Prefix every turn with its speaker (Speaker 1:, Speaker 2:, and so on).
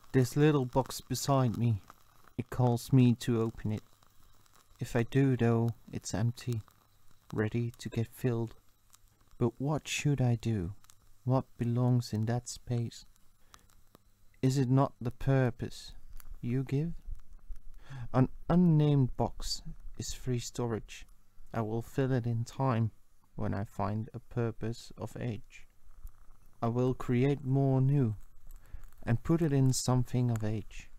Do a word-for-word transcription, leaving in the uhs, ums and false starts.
Speaker 1: This little box beside me, it calls me to open it. If I do though, it's empty, ready to get filled. But what should I do? What belongs in that space? Is it not the purpose you give? An unnamed box is free storage. I will fill it in time when I find a purpose of age. I will create more new and put it in something of age.